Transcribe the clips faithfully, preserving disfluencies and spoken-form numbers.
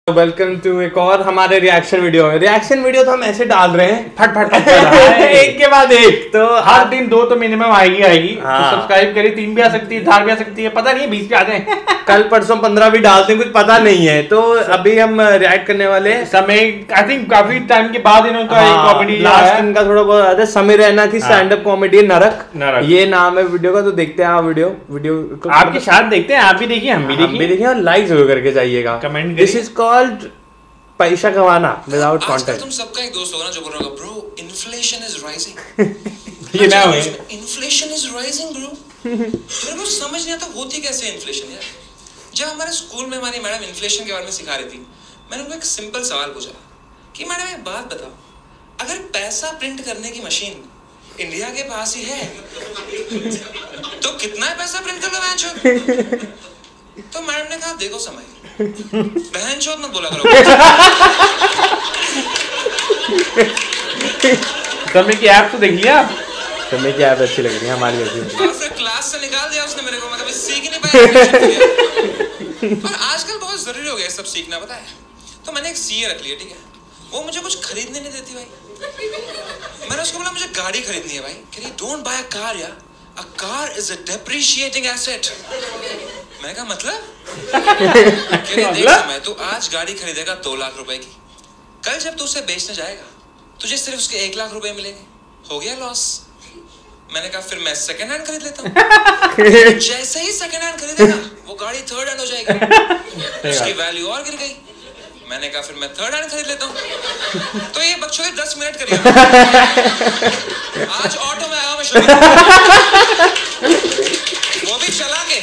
Welcome to एक और हमारे रिएक्शन वीडियो में। रिएक्शन वीडियो तो हम ऐसे डाल रहे हैं फट फट फट एक के बाद एक, तो हर दिन दो तो मिनिमम आएगी आएगी। हाँ। तो सब्सक्राइब करिए, तीन भी आ सकती है, चार भी आ सकती है, पता नहीं बीस पे आ जाए। कल परसों पंद्रह भी डालते हैं, कुछ पता नहीं है। तो अभी हम रिएक्ट करने वाले हैं समय आई थिंक काफी टाइम के बाद इन्होंने हाँ, एक कॉमेडी लास्ट इनका थोड़ा बहुत आता है। समीर रैना की हाँ। स्टैंड अप कॉमेडी नरक, नरक। ये नाम है वीडियो का। तो देखते हैं आप वीडियो वीडियो आपकी शायद देखते हैं, आप भी देखिए, हम भी हम भी देखिए, देखिए और लाइक जरूर करके जाइएगा। कमेंट दिस इज कॉल्ड पैसा कमाना विदाउट आजकल कंटेंट। तुम सबका एक दोस्त होगा ना जो बोल रहा होगा ब्रो इन्फ्लेशन इज राइजिंग। ये ना हुए इन्फ्लेशन इज राइजिंग ब्रो। मेरे को समझ नहीं आता होती कैसे इन्फ्लेशन यार। जब हमारे स्कूल में हमारी मैडम इन्फ्लेशन के बारे में सिखा रही थी, मैंने उनको एक सिंपल सवाल पूछा कि मैडम एक बात बताओ, अगर पैसा प्रिंट करने की मशीन इंडिया के पास ही है तो कितना पैसा प्रिंट कर लो बहन। तो मैडम ने कहा देखो समय बहन चोद मत बोला करो। समय की ऐप तो देख लिया, समय की ऐप अच्छी लग रही है हमारी वैसे। और फिर क्लास से निकाल दिया उसने मेरे को, मैं कभी सीख ही नहीं पाया। पर आजकल बहुत जरूरी हो गया सब सीखना, पता है। तो मैंने एक सीए रख लिया, ठीक है। वो मुझे कुछ खरीदने नहीं देती भाई। मैंने उसको बोला मुझे गाड़ी खरीदनी है भाई। कह रही डोंट बाय अ कार यार, a car is a depreciating asset. मैंने कहा मतलब? देख समय तू आज गाड़ी खरीदेगा दो लाख रुपए की, कल जब तू उसे बेचने जाएगा तुझे सिर्फ उसके एक लाख रुपए मिलेंगे, हो गया लॉस। मैंने कहा फिर मैं सेकंड हैंड खरीद लेता हूँ। जैसे ही सेकंड हैंड खरीदेगा वो गाड़ी थर्ड हैंड हो जाएगी, उसकी वैल्यू और गिर गई। मैंने कहा फिर मैं थर्ड हैंड खरीद लेता हूँ। तो ये बकचोदी दस मिनट करिए। आज ऑटो में आया मैं शुरू, वो भी चला के।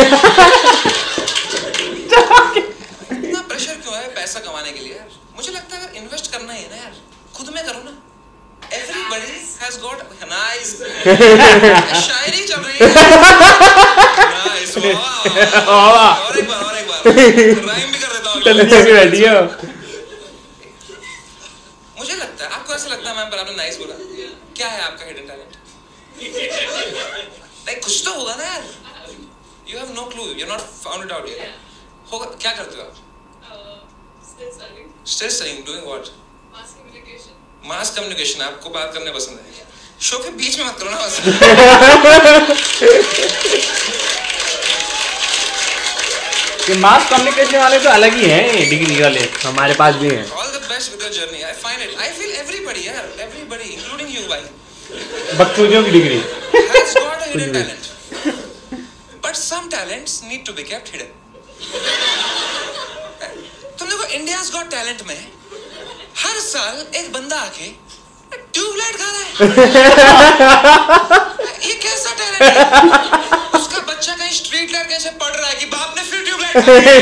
इतना प्रेशर क्यों है पैसा कमाने के लिए यार? मुझे लगता है अगर इन्वेस्ट करना ही है ना यार, खुद में करो ना। Everybody has got nice। शायरी चल रही है। Nice, वाह। और एक बार और एक बार राइम भी कर देता हूँ। चलिए की बैठी हो। मुझे लगता है आपको ऐसा लगता है मैम, पर आपने नाइस बोला। क्या है आपका हिडन टैलेंट? नहीं कुछ तो होगा ना यार। You have no clue. You're not found it out yet. होगा, क्या करते हो आप? Still studying. Still studying. Doing what? Mass communication. Mass communication. आपको बात करने पसंद है? शो के बीच में मत करो ना बस। ये मास कम्युनिकेशन वाले तो अलग ही हैं, डिग्री वाले हमारे पास भी हैं। All the best with your journey. I find it. I feel everybody यार, everybody, including you, भाई, बकचोदियों की degree has got a hidden talent. But some talents need to be kept hidden. तुम देखो India's Got Talent में हर साल एक बंदा आके ट्यूबलाइट खा रहा है। ये कैसा टैलेंट है? उसका बच्चा कहीं स्ट्रीट लाइट कहीं से पढ़ रहा है कि बाप ने फिर ट्यूबलाइट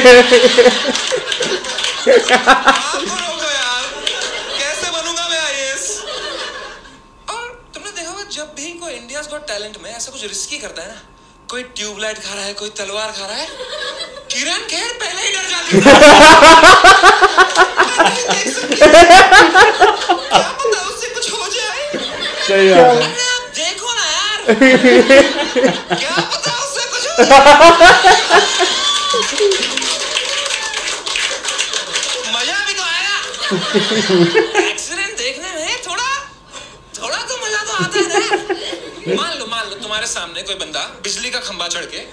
आपको रोको यार, कैसे बनूंगा मैं आईएएस? और तुमने देखा होगा जब भी कोई इंडियाज गॉट टैलेंट में ऐसा कुछ रिस्की करता है ना, कोई ट्यूबलाइट खा रहा है, कोई तलवार खा रहा है, किरण खेर पहले ही डर जाती है। क्या पता उससे कुछ हो जाए। सही बात है। अरे आप देखो ना यार, क्या पता उससे कुछ हो जाए। मजा भी तो आएगा। एक्सीडेंट देखने में थोड़ा थोड़ा तो मजा तो आता है ना। मान लो मान लो तुम्हारे सामने कोई बंदा बिजली का खंबा चढ़ के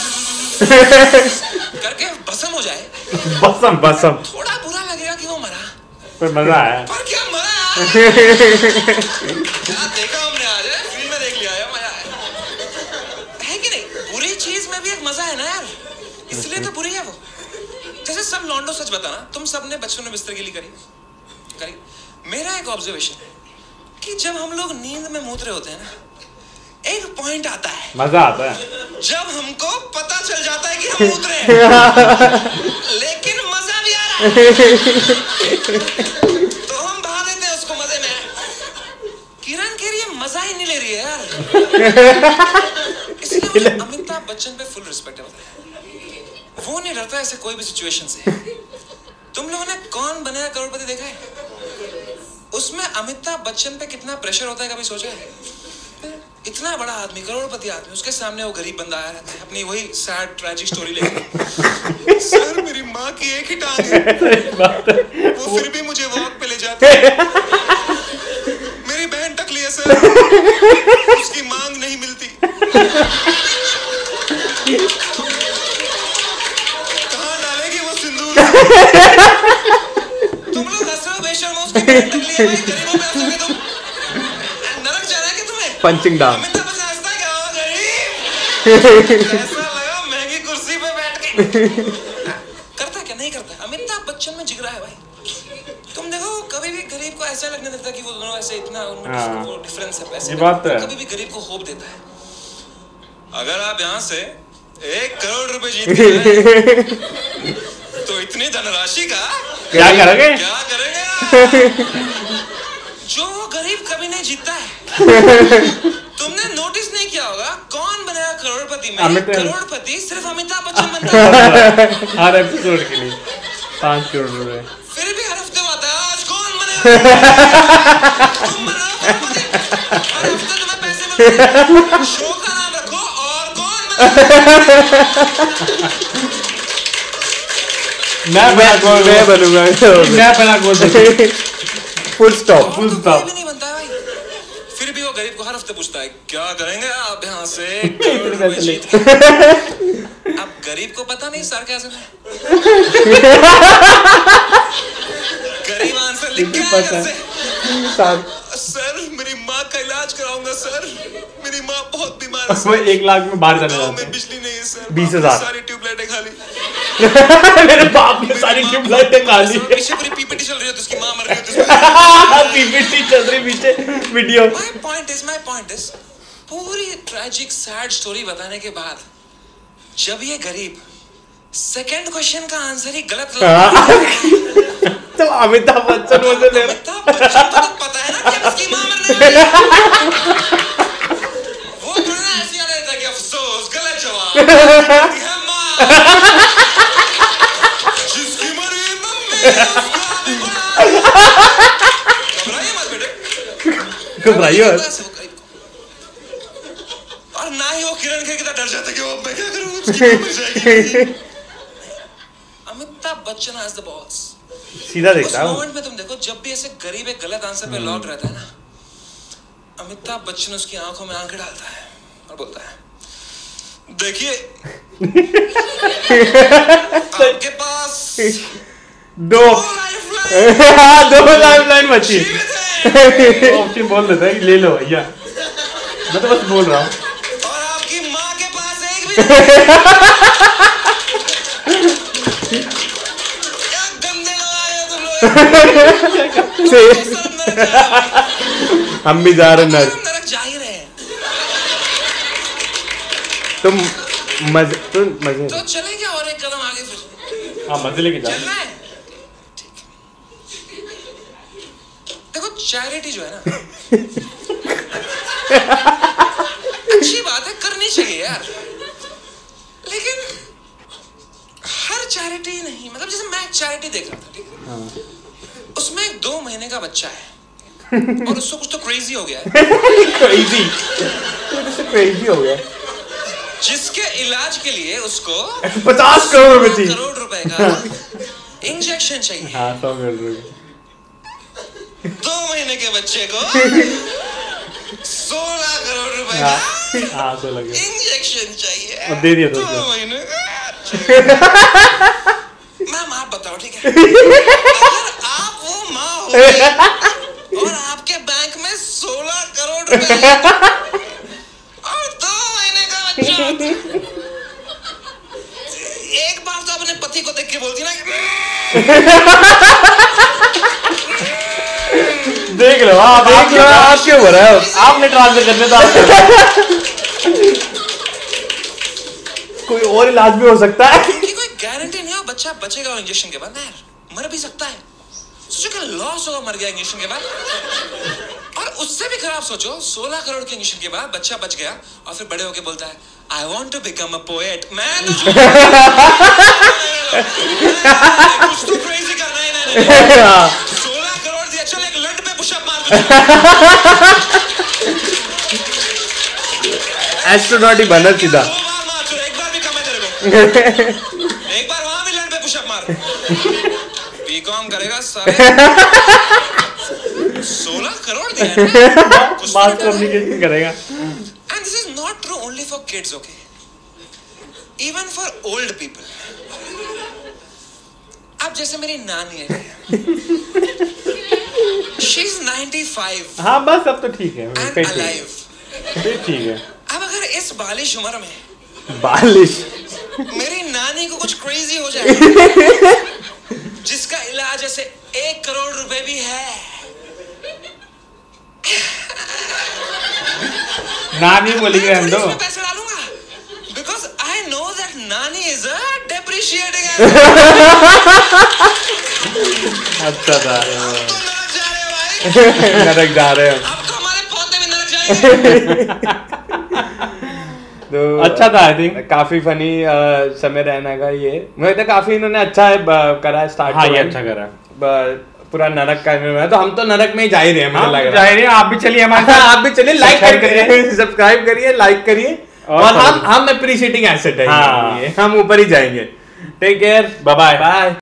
करके भस्म हो जाए, बसम बसम, थोड़ा बुरा लगेगा कि वो मरा, पर मजा आया। पर क्या मरा यार। क्या देखा हमने आज, फिल्म में देख लिया है, मजा आया है कि नहीं? बुरी चीज में भी एक मजा है ना यार, इसलिए तो बुरी है वो। जैसे सब लॉन्डो सच बताना, तुम सबने बचपन में बिस्तर गिली करी करी। मेरा एक ऑब्जर्वेशन है कि जब हम लोग नींद में मूत रहे होते हैं ना, एक पॉइंट आता है, मजा आता है जब हमको पता चल जाता है कि हम मूत रहे हैं, लेकिन मजा भी आ रहा है तो हम बहा देते हैं उसको मजे में। किरण कह रही है मजा ही नहीं ले रही है यार। इसलिए मुझे अमिताभ बच्चन पे फुल रिस्पेक्ट है। वो नहीं डरता ऐसे कोई भी सिचुएशन से। तुम लोगों ने कौन बनेगा करोड़पति देखा है? उसमें अमिताभ बच्चन पे कितना प्रेशर होता है, कभी सोचा है? इतना बड़ा आदमी, करोड़पति आदमी, उसके सामने वो गरीब बंदा आया रहता है अपनी वही सैड ट्रेजिक स्टोरी लेके। सर मेरी माँ की एक ही टांग है, वो फिर भी मुझे वॉक पे ले जाती है। मेरी बहन टकली है सर, उसकी मांग नहीं मिलती। कहाँ डालेगी वो सिंदूर? तुम लोग हंस रहे हो बेशर्मो, उसकी बहन टकली है भाई, गरीबों पे हंसोगे तुम? नरक जाना है कि तुम्हें? Punching down. अमिताभ बच्चन हंसता क्या हो गरीब? ऐसा लगा महंगी कुर्सी पे बैठ के। करता क्या नहीं करता? अमिताभ बच्चन में जिगरा है भाई। तुम देखो कभी भी गरीब को ऐसा लगने देता कि वो दोनों ऐसे इतना उनमें वो डिफरेंस है पैसे का, कभी भी गरीब को होप देता है। अगर आप यहाँ से एक करोड़ रुपए जीत गए तो इतनी धनराशि का क्या करोगे? क्या करेंगे? जो वो गरीब कभी नहीं जीतता है। तुमने नोटिस नहीं किया होगा कौन बनेगा करोड़पति में? करोड़पति सिर्फ अमिताभ बच्चन बनता है हर एपिसोड के लिए पाँच करोड़ रुपए। फिर भी हर हफ्ते आता है आज कौन बनेगा? तुम बनो करोड़पति। हर हफ्ते तुम्हें पैसे मिलेंगे। शो का नाम रखो और कौन बनेगा? मैं बड़ा गोल मैं बनूंगा। मैं बड़ा गोल फुल स्टॉप। Full stop. भी नहीं बनता है भाई। फिर भी वो गरीब को हर हफ्ते पूछता है क्या करेंगे आप यहाँ से करोड़ रुपए जीत के? अब गरीब को पता नहीं सार्केज़म है। गरीब आंसर लिख के आया घर से। सर मेरी माँ का इलाज कराऊंगा सर, मेरी माँ बहुत बीमार है वो एक लाख में बाहर जाने गाँव जाते में हैं। बिजली नहीं है सर, बीस हजार। सारी ट्यूबलाइटें खाली। मेरे बाप ने सारी ट्यूबलाइटें खा ली। पीछे पूरी पीपीटी चल रही है तो उसकी माँ मर गई तो पीपीटी चल रही पीछे video. My point is, my point is, पूरी ट्रैजिक सैड स्टोरी बताने के बाद जब ये गरीब सेकंड क्वेश्चन का आंसर ही गलत लगा तो अमिताभ बच्चन मुझे ले अमिताभ बच्चन को तो पता है ना कि उसकी माँ मरने वाली है। वो थोड़ा ना ऐसे याद रहता कि अफसोस गलत जवाब है माँ जिसकी मरी मम्मी उसका भी बड़ा। घबराइए मत बेटे, घबराइए मत। और ना ही वो किरण खेर की तरह डर जाता कि वो अब मैं क्या करूं, उसकी माँ मर जाएगी। Amitabh Bachchan has the balls. सीधा उस देखता हूँ। मोमेंट में तुम देखो जब भी ऐसे गरीब एक गलत आंसर पे लॉक रहता है ना, अमिताभ बच्चन उसकी आंखों में आंखें डालता है और बोलता है देखिए आपके पास दो लाइफलाइन दो लाइफलाइन बची। ऑप्शन बोल देता है कि ले लो भैया, मैं तो बस बोल रहा हूँ। और आपकी माँ के पास एक भी क्या गंदे लोग आए हो तुम लोग। हम भी जा रहे नर। नरक जा ही रहे हैं तुम मजे तुम मजे तो चले क्या और एक कदम आगे फिर हाँ मजे लेके जाओ। चलना है। ठीक। देखो चैरिटी जो है ना अच्छी बात है, करनी चाहिए यार, लेकिन हर चैरिटी नहीं। मतलब जैसे मैं एक चैरिटी देख रहा था, ठीक है, उसमें एक दो महीने का बच्चा है और उसको कुछ तो क्रेजी हो गया है। क्रेजी क्रेजी हो गया जिसके इलाज के लिए उसको पचास करोड़ रुपए चाहिए। करोड़ रुपए का इंजेक्शन चाहिए। हाँ सौ करोड़ रुपए। दो महीने के बच्चे को सोलह करोड़ रुपए का हाँ सौ लगे इंजेक्शन चाहिए और दे दिया दो दोस्तों। महीने का। मैम आप बताओ ठीक है, अगर आप वो माँ हो और आपके बैंक में सोलह करोड़ रुपए और दो महीने का बच्चा, एक बार तो अपने पति को देख के बोलती ना कि देख लो आप देख लो आप क्यों हो रहा है। आपने ट्रांसफर करने तो आप कोई और इलाज भी हो सकता है। क्योंकि कोई गारंटी नहीं है बच्चा बचेगा और इंजेक्शन के बाद ना यार मर भी सकता है। सोचो कि लॉस होगा मर गया इंजेक्शन के बाद, और उससे भी खराब सोचो सोलह करोड़ के इंजेक्शन के बाद बच्चा बच गया और फिर बड़े होके बोलता है I want to become a poet. मैं तो कुछ तो क्रेजी करना ही नहीं। सोलह करोड़ दिया, चल एक लंड पे पुशअप मार। एस्ट्रोनॉट ही बना सीधा। दो बार मार चुरा, एक बार भी कम है तेरे को। एक बार वहां भी लड़ पे पुशअप मार। बीकॉम करेगा सारे। सोलह करोड़ दिया है ना? कुछ तो मास better है। कम्युनिकेशन करेगा। And this is not true only for kids, okay? Even for old people. अब जैसे मेरी नानी है, she's ninety-five हाँ बस अब तो ठीक है, and फिर ठीक है, alive. फिर ठीक है। अब अगर इस बालिश उम्र में बालिश। मेरी नानी को कुछ क्रेजी हो जाए, जिसका इलाज ऐसे एक करोड़ रुपए भी है, नानी बोलेगी हम दो। इसमें पैसे डालूंगा, because I know that नानी is a depreciating asset. अच्छा था। तो नरक जा रहे हो भाई, नरक जा रहे हैं हम। अब तो हमारे पौधे भी नरक जाएंगे। तो अच्छा था आई थिंक। काफी फनी समय रैना का ये, मुझे तो काफी इन्होंने अच्छा है ब- करा है स्टार्ट। हाँ ये अच्छा करा। ब- पूरा नरक का है, तो हम तो नरक में ही जा ही रहे हैं, मुझे लग रहा है। जाहिर है आप भी चलिए हमारे साथ। आप भी चलिए, लाइक Subscribe करिए, सब्सक्राइब करिए, लाइक करिए, और और हम follow। हम अप्रिशिएटिंग एसेट है हाँ। ये, हम ऊपर ही जाएंगे। Take care, bye bye. Bye.